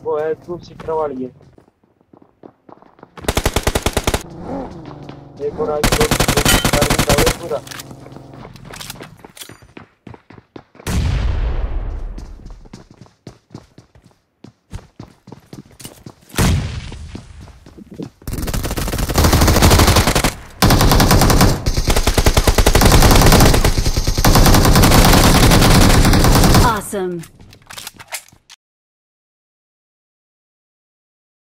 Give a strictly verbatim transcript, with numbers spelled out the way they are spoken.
वो है two seater वाली है। एक और आगे दो चार घंटा हुआ पूरा। Awesome.